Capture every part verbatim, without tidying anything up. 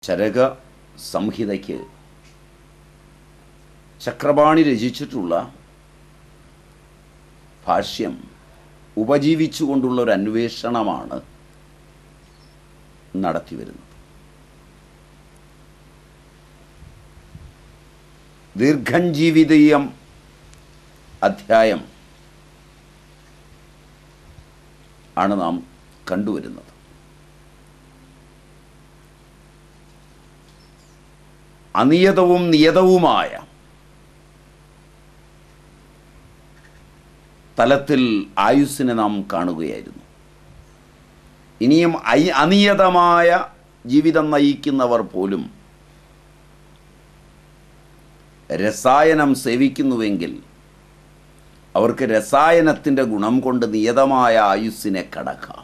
ചരക സംഹിതയ്ക്ക് ചക്രപാണി രചിച്ചിട്ടുള്ള ഭാഷ്യം ഉപജീവിച്ചുകൊണ്ടുള്ള ഒരു അന്വേഷണമാണ് നടത്തിവരുന്നത്. ദീർഘഞ്ജീവിതീയം അധ്യായം ആണ് നാം കണ്ടുവരുന്നത്. അനിയതവും നിയതവുമായ തലത്തിൽ ആയുസ്സിനെ നാം കാണുകയായിരുന്നു. ഇനിയും അനിയതമായ ജീവിതം നയിക്കുന്നവർ പോലും രസായനം സേവിക്കുന്നുവെങ്കിൽ അവർക്ക് രസായനത്തിൻ്റെ ഗുണം കൊണ്ട് നിയതമായ ആയുസ്സിനെ കടക്കാം.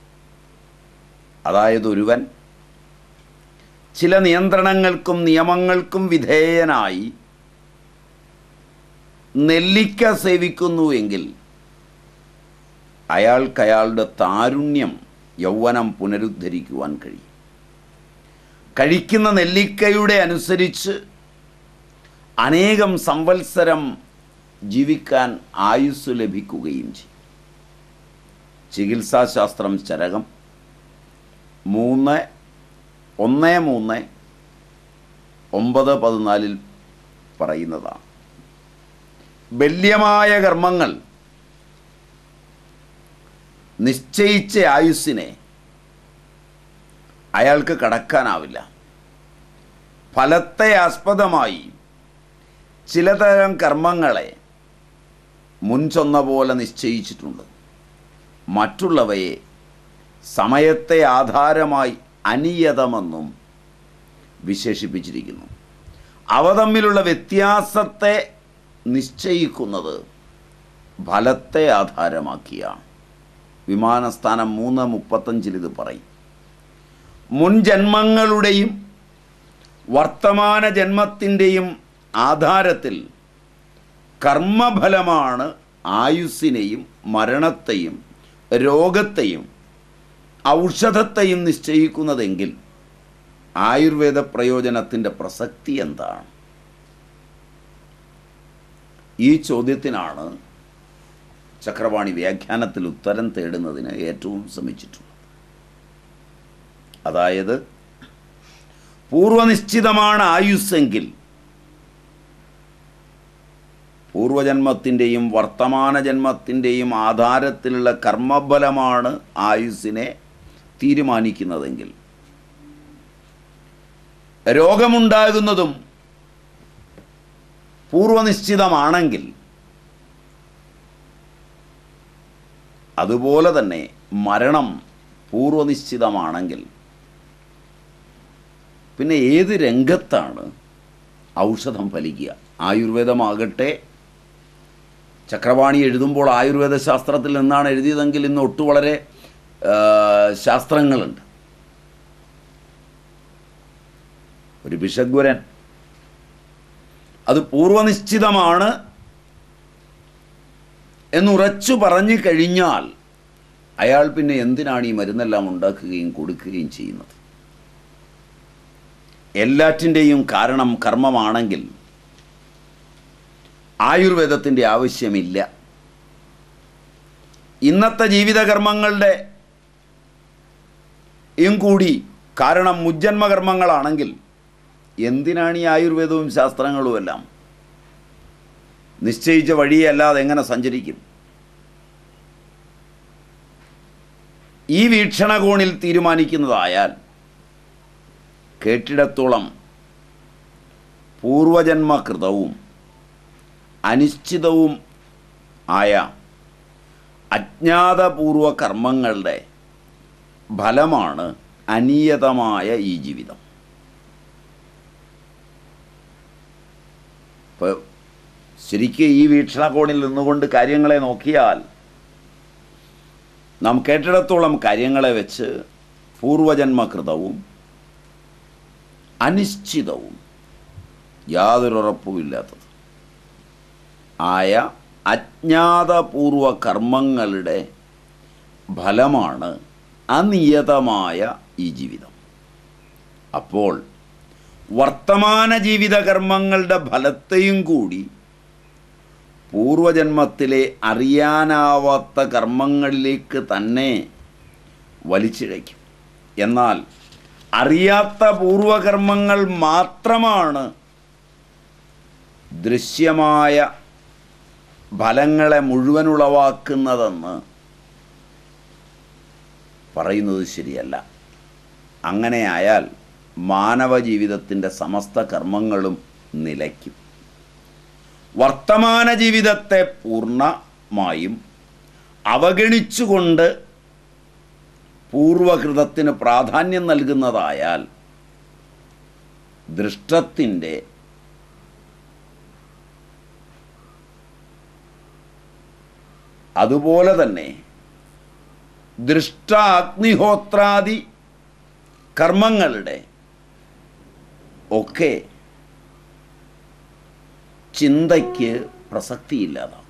അതായത് ഒരുവൻ ചില നിയന്ത്രണങ്ങൾക്കും നിയമങ്ങൾക്കും വിധേയനായി നെല്ലിക്ക സേവിക്കുന്നുവെങ്കിൽ അയാൾക്ക് അയാളുടെ താരുണ്യം യൗവനം പുനരുദ്ധരിക്കുവാൻ കഴിയും. കഴിക്കുന്ന നെല്ലിക്കയുടെ അനുസരിച്ച് അനേകം സംവത്സരം ജീവിക്കാൻ ആയുസ് ലഭിക്കുകയും ചെയ്യും. ചികിത്സാശാസ്ത്രം ചരകം മൂന്ന് ഒന്ന് മൂന്ന് ഒമ്പത് പതിനാലിൽ പറയുന്നതാണ്. ബല്യമായ കർമ്മങ്ങൾ നിശ്ചയിച്ച ആയുസ്സിനെ അയാൾക്ക് കടക്കാനാവില്ല. ഫലത്തെ ആസ്പദമായി ചിലതരം കർമ്മങ്ങളെ മുൻചൊന്ന പോലെ നിശ്ചയിച്ചിട്ടുണ്ട്. മറ്റുള്ളവയെ സമയത്തെ ആധാരമായി അനിയതമെന്നും വിശേഷിപ്പിച്ചിരിക്കുന്നു. അവ തമ്മിലുള്ള വ്യത്യാസത്തെ നിശ്ചയിക്കുന്നത് ഫലത്തെ ആധാരമാക്കിയാണ്. വിമാനസ്ഥാനം മൂന്ന് മുപ്പത്തഞ്ചിൽ ഇത് പറയും. മുൻ ജന്മങ്ങളുടെയും വർത്തമാന ജന്മത്തിൻ്റെയും ആധാരത്തിൽ കർമ്മഫലമാണ് ആയുസ്സിനെയും മരണത്തെയും രോഗത്തെയും ഔഷധത്തെയും നിശ്ചയിക്കുന്നതെങ്കിൽ ആയുർവേദ പ്രയോജനത്തിൻ്റെ പ്രസക്തി എന്താണ്? ഈ ചോദ്യത്തിനാണ് ചക്രപാണി വ്യാഖ്യാനത്തിൽ ഉത്തരം തേടുന്നതിന് ഏറ്റവും ശ്രമിച്ചിട്ടുള്ളത്. അതായത് പൂർവനിശ്ചിതമാണ് ആയുസ്സെങ്കിൽ പൂർവജന്മത്തിൻ്റെയും വർത്തമാന ജന്മത്തിൻ്റെയും ആധാരത്തിലുള്ള കർമ്മഫലമാണ് ആയുസ്സിനെ തീരുമാനിക്കുന്നതെങ്കിൽ രോഗമുണ്ടാകുന്നതും പൂർവനിശ്ചിതമാണെങ്കിൽ അതുപോലെ തന്നെ മരണം പൂർവനിശ്ചിതമാണെങ്കിൽ പിന്നെ ഏത് രംഗത്താണ് ഔഷധം ഫലിക്കുക? ആയുർവേദമാകട്ടെ ചക്രപാണി എഴുതുമ്പോൾ ആയുർവേദ ശാസ്ത്രത്തിൽ നിന്നാണ് എഴുതിയതെങ്കിൽ ഇന്ന് ഒട്ടു വളരെ ശാസ്ത്രങ്ങളുണ്ട്. ഒരു ഭിഷഗ്വരൻ അത് പൂർവനിശ്ചിതമാണ് എന്നുറച്ചു പറഞ്ഞു കഴിഞ്ഞാൽ അയാൾ പിന്നെ എന്തിനാണ് ഈ മരുന്നെല്ലാം ഉണ്ടാക്കുകയും കൊടുക്കുകയും ചെയ്യുന്നത്? എല്ലാറ്റിൻ്റെയും കാരണം കർമ്മമാണെങ്കിൽ ആയുർവേദത്തിൻ്റെ ആവശ്യമില്ല. ഇന്നത്തെ ജീവിതകർമ്മങ്ങളുടെ യും കൂടി കാരണം മുജ്ജന്മകർമ്മങ്ങളാണെങ്കിൽ എന്തിനാണ് ഈ ആയുർവേദവും ശാസ്ത്രങ്ങളുമെല്ലാം? നിശ്ചയിച്ച വഴിയല്ലാതെ എങ്ങനെ സഞ്ചരിക്കും? ഈ വീക്ഷണകോണിൽ തീരുമാനിക്കുന്നതായാൽ കേട്ടിടത്തോളം പൂർവജന്മകൃതവും അനിശ്ചിതവും ആയ അജ്ഞാതപൂർവ കർമ്മങ്ങളുടെ ഫലമാണ് അനിയതമായ ഈ ജീവിതം. ഇപ്പോൾ ശരിക്കും ഈ വീക്ഷണകോണിൽ നിന്നുകൊണ്ട് കാര്യങ്ങളെ നോക്കിയാൽ നാം കേട്ടിടത്തോളം കാര്യങ്ങളെ വെച്ച് പൂർവജന്മകൃതവും അനിശ്ചിതവും യാതൊരുറപ്പുമില്ലാത്തത് ആയ അജ്ഞാതപൂർവ കർമ്മങ്ങളുടെ ഫലമാണ് അനിയതമായ ഈ ജീവിതം. അപ്പോൾ വർത്തമാന ജീവിത കർമ്മങ്ങളുടെ ഫലത്തെയും കൂടി പൂർവജന്മത്തിലെ അറിയാനാവാത്ത കർമ്മങ്ങളിലേക്ക് തന്നെ വലിച്ചിഴയ്ക്കും. എന്നാൽ അറിയാത്ത പൂർവകർമ്മങ്ങൾ മാത്രമാണ് ദൃശ്യമായ ഫലങ്ങളെ മുഴുവൻ ഉളവാക്കുന്നതെന്ന് പറയുന്നത് ശരിയല്ല. അങ്ങനെയായാൽ മാനവ ജീവിതത്തിൻ്റെ സമസ്ത കർമ്മങ്ങളും നിലയ്ക്കും. വർത്തമാന ജീവിതത്തെ പൂർണ്ണമായും അവഗണിച്ചുകൊണ്ട് പൂർവകൃതത്തിന് പ്രാധാന്യം നൽകുന്നതായാൽ ദൃഷ്ടത്തിൻ്റെ അതുപോലെ തന്നെ ദൃഷ്ട അഗ്നിഹോത്രാദി കർമ്മങ്ങളുടെ ഒക്കെ ചിന്തയ്ക്ക് പ്രസക്തിയില്ലാതാവും.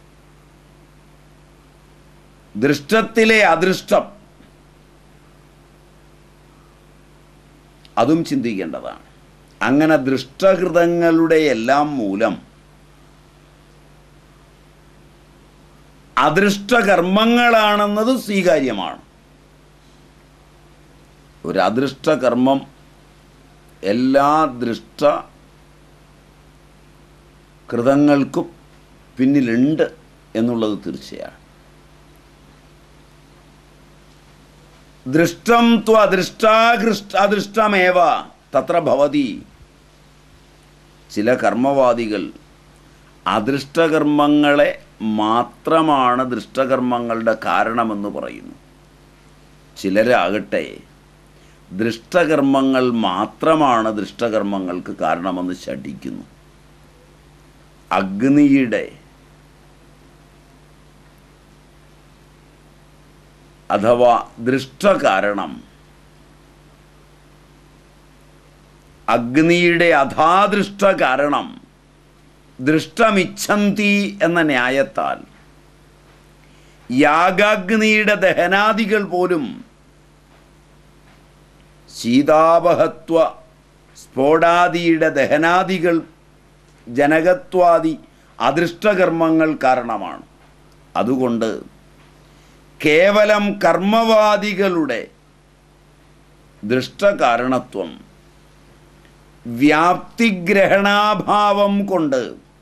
ദൃഷ്ടത്തിലെ അദൃഷ്ടം അതും ചിന്തിക്കേണ്ടതാണ്. അങ്ങനെ ദൃഷ്ടകൃതങ്ങളുടെ എല്ലാം മൂലം അദൃഷ്ടകർമ്മങ്ങളാണെന്നത് സ്വീകാര്യമാണ്. ഒരു അദൃഷ്ടകർമ്മം എല്ലാ ദൃഷ്ട കൃതങ്ങൾക്കും പിന്നിലുണ്ട് എന്നുള്ളത് തീർച്ചയാണ്. ദൃഷ്ടം ത്വ അദൃഷ്ടാകൃഷ്ട അദൃഷ്ടമേവ തത്ര ഭവതി. ചില കർമ്മവാദികൾ അദൃഷ്ടകർമ്മങ്ങളെ മാത്രമാണ് ദൃഷ്ടകർമ്മങ്ങളുടെ കാരണമെന്ന് പറയുന്നു. ചിലരാകട്ടെ ദൃഷ്ടകർമ്മങ്ങൾ മാത്രമാണ് ദൃഷ്ടകർമ്മങ്ങൾക്ക് കാരണമെന്ന് ശഠിക്കുന്നു. അഗ്നിയുടെ അഥവാ ദൃഷ്ടകാരണം അഗ്നിയുടെ അഥാദൃഷ്ട കാരണം ദൃഷ്ടമിച്ഛന്തി എന്ന ന്യായത്താൽ യാഗാഗ്നിയുടെ ദഹനാദികൾ പോലും ശീതാപഹത്വ സ്ഫോടാദിയുടെ ദഹനാദികൾ ജനകത്വാദി അദൃഷ്ടകർമ്മങ്ങൾ കാരണമാണ്. അതുകൊണ്ട് കേവലം കർമ്മവാദികളുടെ ദൃഷ്ടകാരണത്വം വ്യാപ്തിഗ്രഹണാഭാവം കൊണ്ട്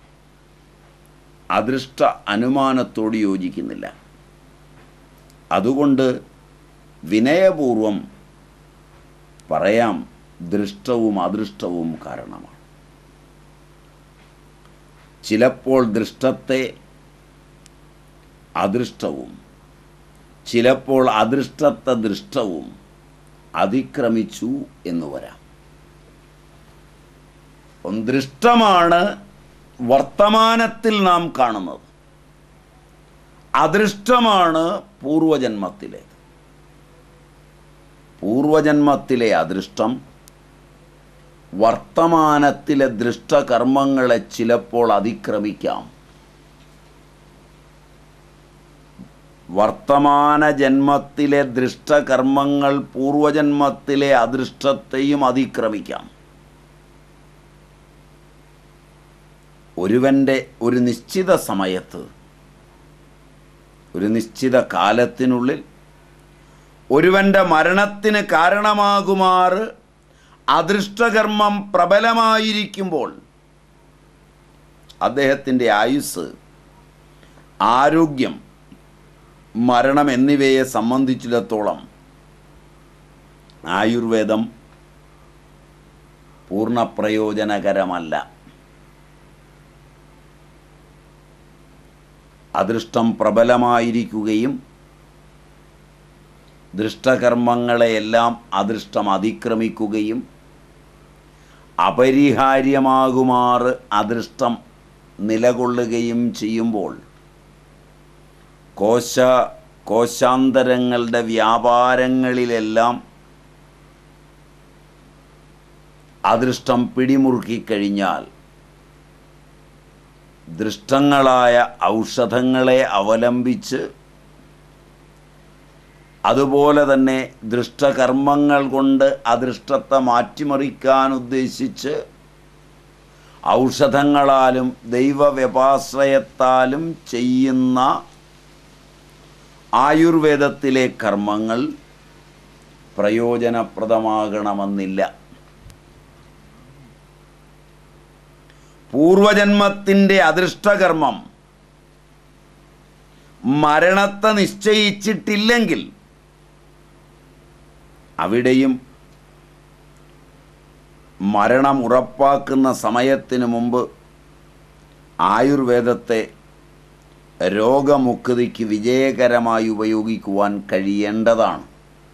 അദൃഷ്ട അനുമാനത്തോട് യോജിക്കുന്നില്ല. അതുകൊണ്ട് വിനയപൂർവം പറയാം, ദൃഷ്ടവും അദൃഷ്ടവും കാരണമാണ്. ചിലപ്പോൾ ദൃഷ്ടത്തെ അദൃഷ്ടവും ചിലപ്പോൾ അദൃഷ്ടത്തെ ദൃഷ്ടവും അതിക്രമിച്ചു എന്ന് വരാം. ദൃഷ്ടമാണ് വർത്തമാനത്തിൽ നാം കാണുന്നത്, അദൃഷ്ടമാണ് പൂർവജന്മത്തിലേത്. പൂർവജന്മത്തിലെ അദൃഷ്ടം വർത്തമാനത്തിലെ ദൃഷ്ടകർമ്മങ്ങളെ ചിലപ്പോൾ അതിക്രമിക്കാം. വർത്തമാന ജന്മത്തിലെ ദൃഷ്ടകർമ്മങ്ങൾ പൂർവജന്മത്തിലെ അദൃഷ്ടത്തെയും അതിക്രമിക്കാം. ഒരുവൻ്റെ ഒരു നിശ്ചിത സമയത്ത്, ഒരു നിശ്ചിത കാലത്തിനുള്ളിൽ ഒരുവൻ്റെ മരണത്തിന് കാരണമാകുമാറ് അദൃഷ്ടകർമ്മം പ്രബലമായിരിക്കുമ്പോൾ അദ്ദേഹത്തിൻ്റെ ആയുസ്, ആരോഗ്യം, മരണം എന്നിവയെ സംബന്ധിച്ചിടത്തോളം ആയുർവേദം പൂർണ്ണപ്രയോജനകരമല്ല. അദൃഷ്ടം പ്രബലമായിരിക്കുകയും ദൃഷ്ടകർമ്മങ്ങളെയെല്ലാം അദൃഷ്ടം അതിക്രമിക്കുകയും അപരിഹാര്യമാകുമാറ് അദൃഷ്ടം നിലകൊള്ളുകയും ചെയ്യുമ്പോൾ കോശ കോശാന്തരങ്ങളുടെ വ്യാപാരങ്ങളിലെല്ലാം അദൃഷ്ടം പിടിമുറുക്കിക്കഴിഞ്ഞാൽ ദൃഷ്ടങ്ങളായ ഔഷധങ്ങളെ അവലംബിച്ച് അതുപോലെ തന്നെ ദൃഷ്ടകർമ്മങ്ങൾ കൊണ്ട് അദൃഷ്ടത്തെ മാറ്റിമറിക്കാൻ ഉദ്ദേശിച്ച് ഔഷധങ്ങളാലും ദൈവവ്യപാശ്രയത്താലും ചെയ്യുന്ന ആയുർവേദത്തിലെ കർമ്മങ്ങൾ പ്രയോജനപ്രദമാകണമെന്നില്ല. പൂർവജന്മത്തിൻ്റെ അദൃഷ്ടകർമ്മം മരണത്തെ നിശ്ചയിച്ചിട്ടില്ലെങ്കിൽ അവിടെയും മരണം ഉറപ്പാക്കുന്ന സമയത്തിന് മുമ്പ് ആയുർവേദത്തെ രോഗമുക്തിക്ക് വിജയകരമായി ഉപയോഗിക്കുവാൻ കഴിയേണ്ടതാണ്.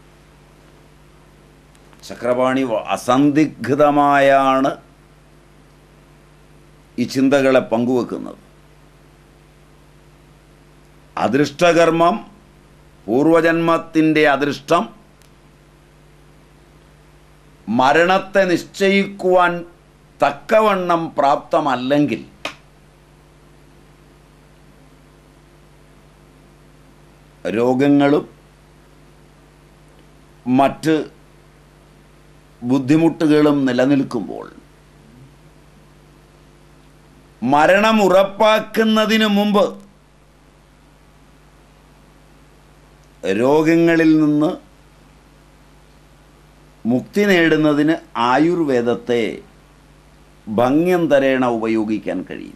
ചക്രപാണി അസന്ദിഗ്ധമായാണ് ഈ ചിന്തകളെ പങ്കുവെക്കുന്നത്. അദൃഷ്ടകർമ്മം, പൂർവജന്മത്തിൻ്റെ അദൃഷ്ടം മരണത്തെ നിശ്ചയിക്കുവാൻ തക്കവണ്ണം പ്രാപ്തമല്ലെങ്കിൽ രോഗങ്ങളും മറ്റ് ബുദ്ധിമുട്ടുകളും നിലനിൽക്കുമ്പോൾ മരണം ഉറപ്പാക്കുന്നതിന് മുമ്പ് രോഗങ്ങളിൽ നിന്ന് മുക്തി നേടുന്നതിന് ആയുർവേദത്തെ ഭംഗ്യന്തരേണ ഉപയോഗിക്കാൻ കഴിയും.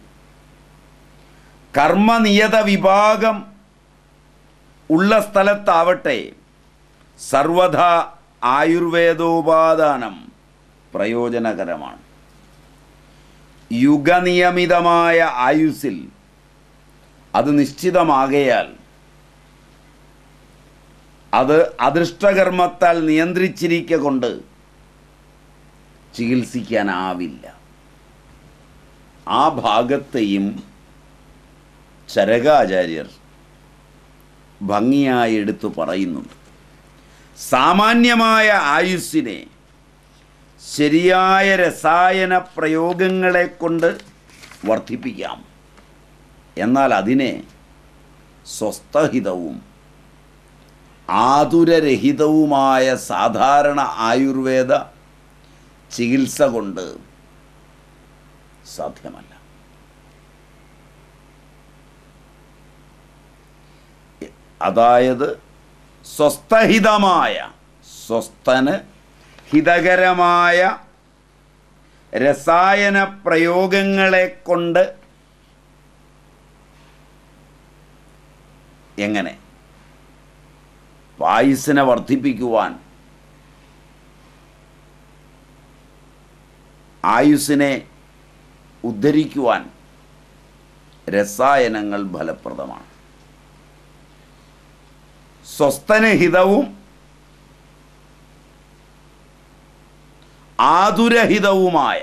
കർമ്മനിയത വിഭാഗം ഉള്ള സ്ഥലത്താവട്ടെ സർവഥാ ആയുർവേദോപാദാനം പ്രയോജനകരമാണ്. യുഗനിയമിതമായ ആയുസ്സിൽ അത് നിശ്ചിതമാകയാൽ അത് അദൃഷ്ടകർമ്മത്താൽ നിയന്ത്രിച്ചിരിക്കൊണ്ട് ചികിത്സിക്കാനാവില്ല. ആ ഭാഗത്തെയും ചരകാചാര്യർ ഭംഗിയായി എടുത്തു പറയുന്നുണ്ട്. സാമാന്യമായ ആയുസ്സിനെ ശരിയായ രസായന പ്രയോഗങ്ങളെ കൊണ്ട് വർദ്ധിപ്പിക്കാം. എന്നാൽ അതിനെ സ്വസ്ഥഹിതവും ആതുരരഹിതവുമായ സാധാരണ ആയുർവേദ ചികിത്സ കൊണ്ട് സാധ്യമല്ല. അതായത് സ്വസ്ഥഹിതമായ, സ്വസ്ഥന് ഹിതകരമായ രസായന പ്രയോഗങ്ങളെ കൊണ്ട് എങ്ങനെ ആയുസ്സിനെ വർദ്ധിപ്പിക്കുവാൻ, ആയുസ്സിനെ ഉദ്ധരിക്കുവാൻ രസായനങ്ങൾ ഫലപ്രദമാണ്. സ്വസ്ഥന് ഹിതവും ആതുരഹിതവുമായ,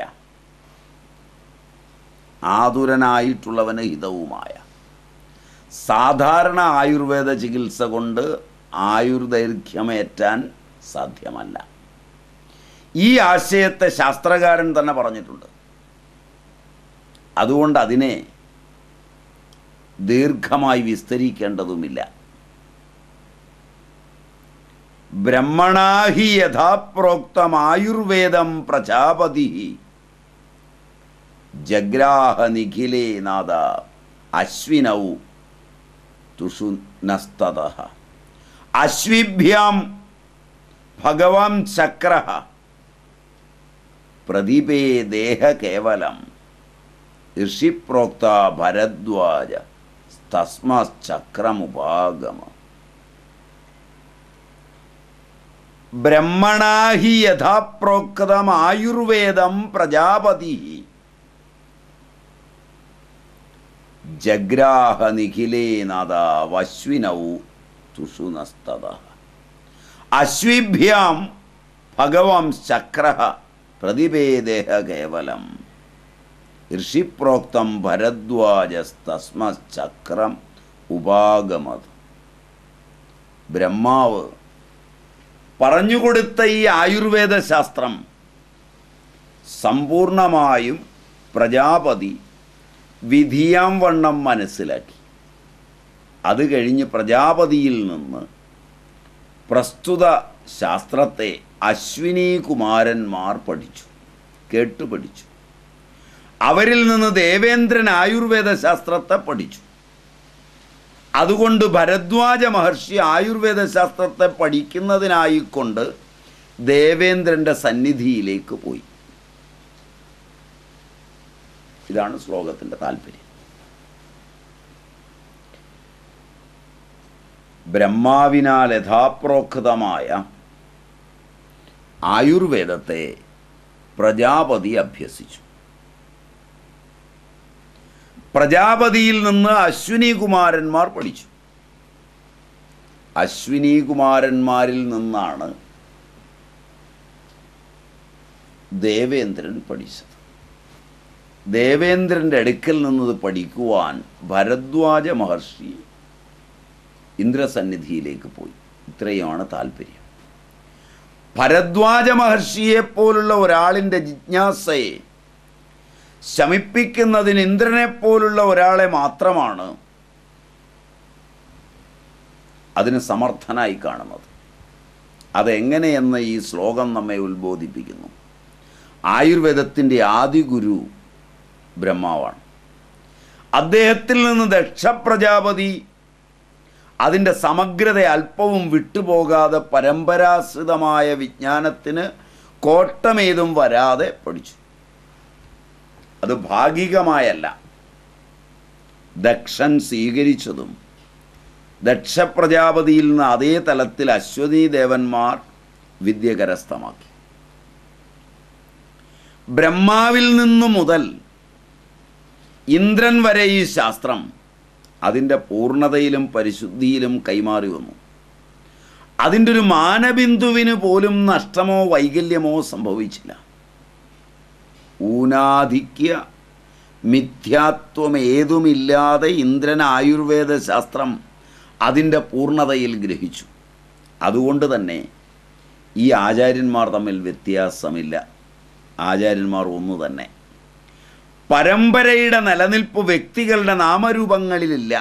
ആതുരനായിട്ടുള്ളവന് ഹിതവുമായ സാധാരണ ആയുർവേദ ചികിത്സ കൊണ്ട് ആയുർദൈർഘ്യമേറ്റാൻ സാധ്യമല്ല. ഈ ആശയത്തെ ശാസ്ത്രകാരൻ തന്നെ പറഞ്ഞിട്ടുണ്ട്. അതുകൊണ്ട് അതിനെ ദീർഘമായി വിസ്തരിക്കേണ്ടതുമില്ല. ബ്രഹ്മണാഹി യഥാപ്രോക്തമായുർവേദം പ്രജാപതി ജഗ്രാഹ നിഖിലേ നാദ അശ്വിനൗ തുഷുനസ്തതഃ അശ്വിഭ്യാം ഭഗവാൻ ചക്രഃ പ്രദീപേ ദേഹ കേവലം ഋഷിപ്രോക്ത ഭരദ്വാജ തസ്മശ്ചക്രമുപാഗമ. ബ്രഹ്മണാഹി യഥാപ്രോക്തം ആയുർവേദം പ്രജാപതി ജഗ്രാഹ നിഖിലേ നാദ അശ്വിനൗ തുഷുനസ്തതഃ അശ്വിഭ്യാം ഭഗവാൻ ചക്രഃ പ്രതിപേ ദേഹ കേവലം ഋഷിപ്രോക്തം ഭരദ്വാജസ്തസ്മശ്ചക്രം ഉപാഗമത്. ബ്രഹ്മാവ് പറഞ്ഞുകൊടുത്ത ഈ ആയുർവേദ ശാസ്ത്രം സമ്പൂർണമായും പ്രജാപതി വിധിയാം വണ്ണം മനസ്സിലാക്കി. അത് കഴിഞ്ഞ് പ്രജാപതിയിൽ നിന്ന് പ്രസ്തുത ശാസ്ത്രത്തെ അശ്വിനി കുമാരന്മാർ പഠിച്ചു, കേട്ടു പഠിച്ചു. അവരിൽ നിന്ന് ദേവേന്ദ്രൻ ആയുർവേദ ശാസ്ത്രത്തെ പഠിച്ചു. അതുകൊണ്ട് ഭരദ്വാജ മഹർഷി ആയുർവേദ ശാസ്ത്രത്തെ പഠിക്കുന്നതിനായിക്കൊണ്ട് ദേവേന്ദ്രൻ്റെ സന്നിധിയിലേക്ക് പോയി. ഇതാണ് ശ്ലോകത്തിൻ്റെ താല്പര്യം. ബ്രഹ്മാവിനാൽ യഥാപ്രോക്തമായ ആയുർവേദത്തെ പ്രജാപതി അഭ്യസിച്ചു. പ്രജാപതിയിൽ നിന്ന് അശ്വിനി കുമാരന്മാർ പഠിച്ചു. അശ്വിനി കുമാരന്മാരിൽ നിന്നാണ് ദേവേന്ദ്രൻ പഠിച്ചത്. ദേവേന്ദ്രൻ്റെ അടുക്കൽ നിന്നത് പഠിക്കുവാൻ ഭരദ്വാജ മഹർഷി ഇന്ദ്രസന്നിധിയിലേക്ക് പോയി. ഇത്രയുമാണ് താല്പര്യം. ഭരദ്വാജ മഹർഷിയെപ്പോലുള്ള ഒരാളിൻ്റെ ജിജ്ഞാസയെ ശമിപ്പിക്കുന്നതിന് ഇന്ദ്രനെപ്പോലുള്ള ഒരാളെ മാത്രമാണ് അതിന് സമർത്ഥനായി കാണുന്നത്. അതെങ്ങനെയെന്ന് ഈ ശ്ലോകം നമ്മെ ഉത്ബോധിപ്പിക്കുന്നു. ആയുർവേദത്തിൻ്റെ ആദിഗുരു ബ്രഹ്മാവാണ്. അദ്ദേഹത്തിൽ നിന്ന് ദക്ഷ പ്രജാപതി അതിൻ്റെ സമഗ്രത അല്പവും വിട്ടുപോകാതെ പരമ്പരാശ്രിതമായ വിജ്ഞാനത്തിന് കോട്ടമേതും വരാതെ പഠിച്ചു. അത് ഭാഗികമായല്ല. ദക്ഷൻ സ്വീകരിച്ചതും ദക്ഷ പ്രജാപതിയിൽ നിന്ന് അതേ തലത്തിൽ അശ്വതി ദേവന്മാർ വിദ്യ കരസ്ഥമാക്കി. ബ്രഹ്മാവിൽ നിന്നു മുതൽ ഇന്ദ്രൻ വരെ ഈ ശാസ്ത്രം അതിൻ്റെ പൂർണ്ണതയിലും പരിശുദ്ധിയിലും കൈമാറി വന്നു. അതിൻ്റെ ഒരു മാനബിന്ദുവിന് പോലും നഷ്ടമോ വൈകല്യമോ സംഭവിച്ചില്ല. ഊനാധിക്യ മിഥ്യാത്വം ഏതുമില്ലാതെ ഇന്ദ്രൻ ആയുർവേദ ശാസ്ത്രം അതിൻ്റെ പൂർണ്ണതയിൽ ഗ്രഹിച്ചു. അതുകൊണ്ട് തന്നെ ഈ ആചാര്യന്മാർ തമ്മിൽ വ്യത്യാസമില്ല. ആചാര്യന്മാർ ഒന്നു തന്നെ. പരമ്പരയുടെ നിലനിൽപ്പ് വ്യക്തികളുടെ നാമരൂപങ്ങളിലില്ല.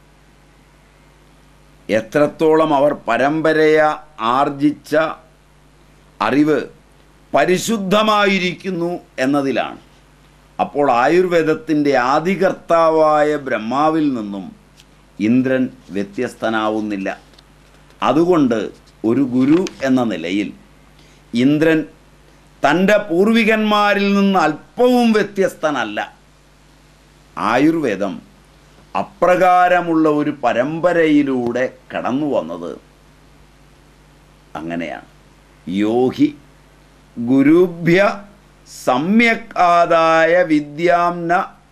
എത്രത്തോളം അവർ പരമ്പരയെ ആർജിച്ച അറിവ് പരിശുദ്ധമായിരിക്കുന്നു എന്നതിലാണ്. അപ്പോൾ ആയുർവേദത്തിൻ്റെ ആദികർത്താവായ ബ്രഹ്മാവിൽ നിന്നും ഇന്ദ്രൻ വ്യത്യസ്തനാവുന്നില്ല. അതുകൊണ്ട് ഒരു ഗുരു എന്ന നിലയിൽ ഇന്ദ്രൻ തൻ്റെ പൂർവികന്മാരിൽ നിന്ന് അല്പവും വ്യത്യസ്തനല്ല. ആയുർവേദം അപ്രകാരമുള്ള ഒരു പരമ്പരയിലൂടെ കടന്നു വന്നത് അങ്ങനെയാണ്. യോഹി ഗുരുഭ്യ സമ്യക് ആദായ വിദ്യാംന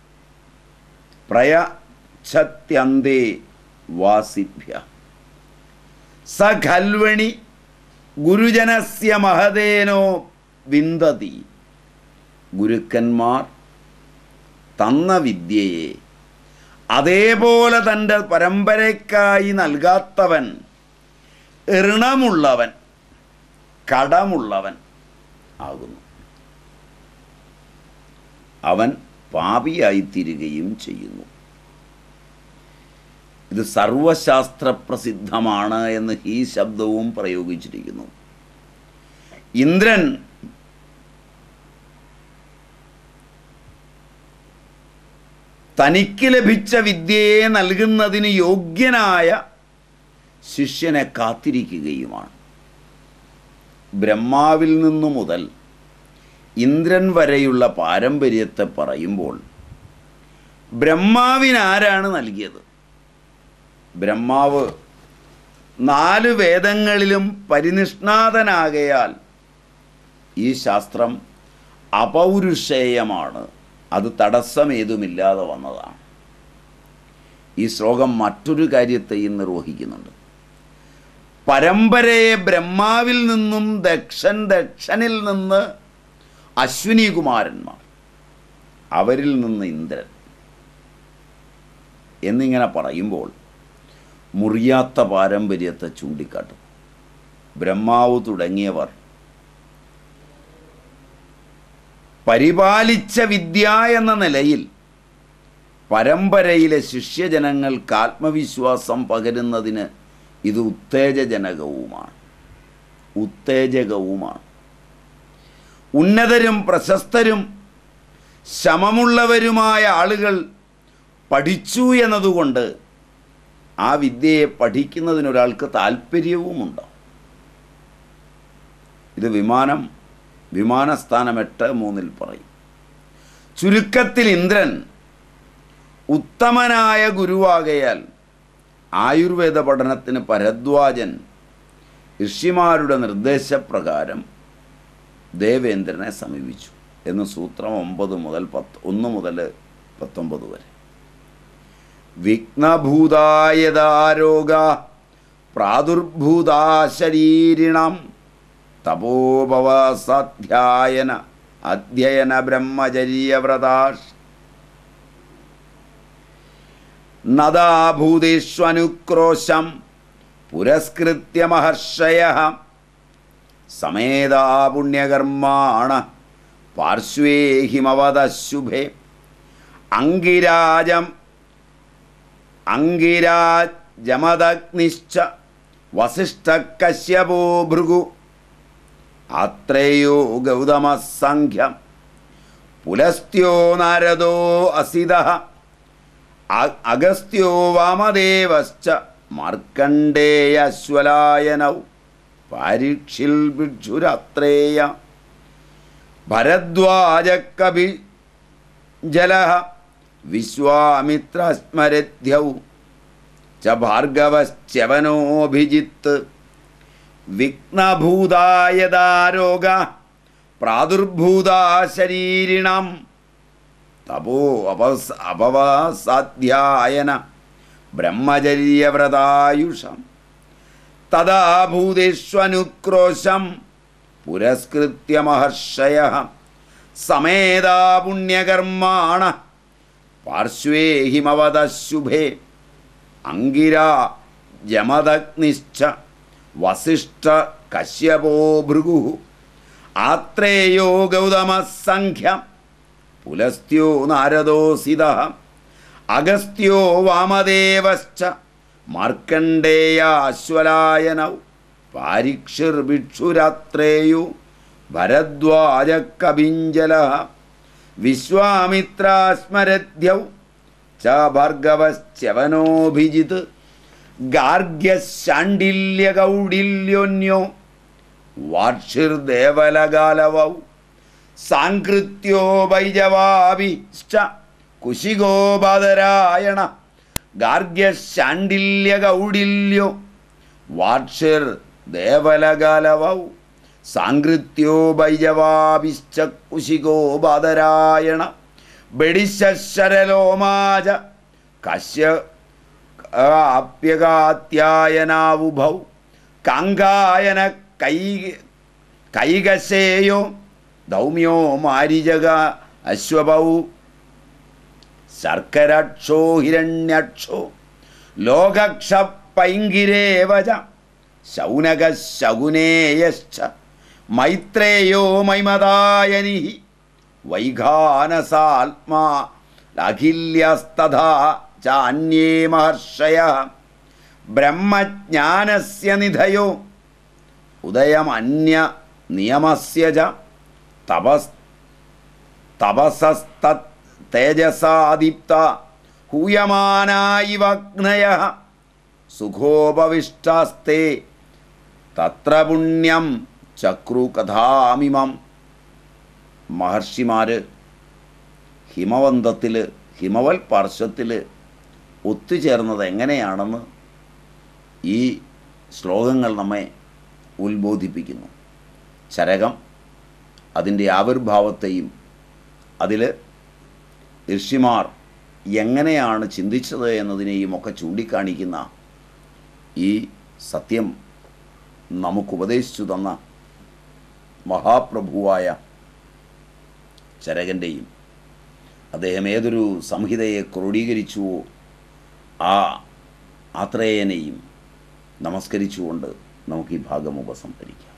പ്രയച്ഛത്യന്തേ വാസിഭ്യ സ ഖൽവണി ഗുരുജനസ്യ മഹദേനോ വിന്ദതി. ഗുരുക്കന്മാർ തന്ന വിദ്യയെ അതേപോലെ തൻ്റെ പരമ്പരയ്ക്കായി നൽകാത്തവൻ ഋണമുള്ളവൻ, കടമുള്ളവൻ ആകുന്നു. അവൻ പാപിയായിത്തീരുകയും ചെയ്യുന്നു. ഇത് സർവശാസ്ത്രപ്രസിദ്ധമാണ് എന്ന് ഈ ശബ്ദവും പ്രയോഗിച്ചിരിക്കുന്നു. ഇന്ദ്രൻ തനിക്ക് ലഭിച്ച വിദ്യയെ നൽകുന്നതിന് യോഗ്യനായ ശിഷ്യനെ കാത്തിരിക്കുകയുമാണ്. ബ്രഹ്മാവിൽ നിന്നു മുതൽ ഇന്ദ്രൻ വരെയുള്ള പാരമ്പര്യത്തെ പറയുമ്പോൾ ബ്രഹ്മാവിനാരാണ് നൽകിയത്? ബ്രഹ്മാവ് നാല് വേദങ്ങളിലും പരിനിഷ്ണാതനാകയാൽ ഈ ശാസ്ത്രം അപൗരുഷേയമാണ്. അത് തടസ്സമേതുമില്ലാതെ വന്നതാണ്. ഈ ശ്ലോകം മറ്റൊരു കാര്യത്തെയും നിർവഹിക്കുന്നുണ്ട്. പരമ്പരയെ ബ്രഹ്മാവിൽ നിന്നും ദക്ഷൻ, ദക്ഷനിൽ നിന്ന് അശ്വിനി കുമാരന്മാർ, അവരിൽ നിന്ന് ഇന്ദ്രൻ എന്നിങ്ങനെ പറയുമ്പോൾ മുറിയാത്ത പാരമ്പര്യത്തെ ചൂണ്ടിക്കാട്ടും. ബ്രഹ്മാവ് തുടങ്ങിയവർ പരിപാലിച്ച വിദ്യ എന്ന നിലയിൽ പരമ്പരയിലെ ശിഷ്യജനങ്ങൾക്ക് ആത്മവിശ്വാസം പകരുന്നതിന് ഇത് ഉത്തേജജനകവുമാണ്. ഉത്തേജകവുമാണ്. ഉന്നതരും പ്രശസ്തരും ശമമുള്ളവരുമായ ആളുകൾ പഠിച്ചു എന്നതുകൊണ്ട് ആ വിദ്യയെ പഠിക്കുന്നതിനൊരാൾക്ക് താല്പര്യവുമുണ്ടാവും. ഇത് വിമാനം വിമാനസ്ഥാനം എട്ട് മൂന്നിൽ പറയും. ചുരുക്കത്തിൽ ഇന്ദ്രൻ ഉത്തമനായ ഗുരുവാകയാൽ ആയുർവേദ പഠനത്തിന് ഭരദ്വാജൻ ഋഷിമാരുടെ നിർദ്ദേശപ്രകാരം ദേവേന്ദ്രനെ സമീപിച്ചു എന്ന് സൂത്രം ഒമ്പത് മുതൽ പത്ത് ഒന്ന് മുതൽ പത്തൊമ്പത് വരെ. വിഘ്നഭൂതായതാരോഗ പ്രാദുർഭൂതാ ശരീരിണം തപോപവസാധ്യായന അധ്യയന ബ്രഹ്മചര്യവ്രതാഷ് നദാഭൂതേഷ്വനുക്രോശം പുരസ്കൃത്യ മഹർഷയഃ സമേതാ പുണ്യകർമാണ പാർശ്വേ ഹിമവദശുഭേ അങ്കിരാജം അങ്കിരാജമദഗ്നിശ്ച വസിഷ്ഠകശ്യപോ ഭൃഗു ആത്രേയോ ഗൗതമസംഖ്യം പുലസ്ത്യോ നാരദോ അസിതഃ അഗസ്ത്യോ വാമദേവശ്ച മാർക്കണ്ഡേയശ്വലായനൗ പാരീക്ഷിൽ ഭിക്ഷുരാത്രേയ ഭരദ്വാജകപിജലഃ വിശ്വാമിത്രസ്മരദ്ധ്യൗ ച ഭാർഗവശ്ച്യവനോഭിജിത്ത് വിഘ്നഭൂതായതാരോഗ പ്രാദുർഭൂതാ ശരീരിണം തപോ അപസ് അപവാസാധ്യായന ബ്രഹ്മചര്യവ്രതായുഷം തദാ ഭൂതേഷ്വനുക്രോശം പുരസ്കൃത്യ മഹർഷയഃ സമേതാ പുണ്യകർമാണ പാർശ്വേ ഹിമവദശുഭേ അങ്കിരാ ജമദഗ്നിശ്ച വസിഷ്ഠ കശ്യപോ ഭൃഗു ആത്രേയോ ഗൗതമസംഖ്യം പുലസ്ത്യോ നാരദോസിതഃ അഗസ്ത്യോ വാമദേവശ്ച മാർക്കണ്ഡേയാശ്വലായനൗ പാരീക്ഷിർഭിക്ഷുരാത്രേയോ ഭരദ്വാജകപിഞ്ജലഃ വിശ്വാമിത്രാസ്മരദ്ധ്യൗ ച ഭാർഗവശ്ച്യവനോഭിജിത് ഗാർഗ്യശാണ്ഡില്യകൗഡില്യോന്യോ വാർഷിർദേവലഗാലവൗ സാങ്കൃത്യോ വൈജവാഭിശ്ച കുശികോ ബാദരായണ ഗാർഗ്യശാണ്ഡില്യകൗഡില്യോ വാർഷിർ ദേവലഗാലവൗ സാങ്കൃത്യോ വൈജവാഭിശ്ച കുശികോ ബാദരായണ ബഡിശരലോമാജ കശ്യ ആപ്യകാത്യായനാവുഭൗ കാങ്കായന കൈ കൈകശേയോ ദൗമ്യോ മാരിജക അശ്വഭൗ ശർക്കരക്ഷോ ഹിരണ്യക്ഷോ ലോകക്ഷ പൈങ്കിരേവച ശൗനക ശകുനേയശ്ച മൈത്രേയോ മൈമദായനി വൈഘാനസാത്മാ അഖില്യസ്തഥാ ചാന്യേ മഹർഷയഃ ബ്രഹ്മജ്ഞാനസ്യ നിധയോ ഉദയമന്യ നിയമസ്യ ച തപസ് തപസസ്തത് തേജസാദീപ്ത ഹൂയമാനാ ഇവ അഗ്നയഃ സുഖോപവിഷ്ടാസ്തേ തത്ര പുണ്യം ചക്രു കഥാമിമം. മഹർഷിമാർ ഹിമവന്തത്തിൽ ഹിമവൽ പാർശ്വത്തിൽ ഒത്തുചേർന്നത് എങ്ങനെയാണെന്ന് ഈ ശ്ലോകങ്ങൾ നമ്മെ ഉത്ബോധിപ്പിക്കുന്നു. ചരകം അതിൻ്റെ ആവിർഭാവത്തെയും അതിൽ ഋഷിമാർ എങ്ങനെയാണ് ചിന്തിച്ചത് എന്നതിനെയും ഒക്കെ ചൂണ്ടിക്കാണിക്കുന്ന ഈ സത്യം നമുക്ക് ഉപദേശിച്ചു തന്ന മഹാപ്രഭുവായ ചരകൻ്റെയും അദ്ദേഹം ഏതൊരു സംഹിതയെ ക്രോഡീകരിച്ചുവോ ആ ആത്രേയനെയും നമസ്കരിച്ചുകൊണ്ട് നമുക്ക് ഈ ഭാഗം ഉപസംഹരിക്കാം.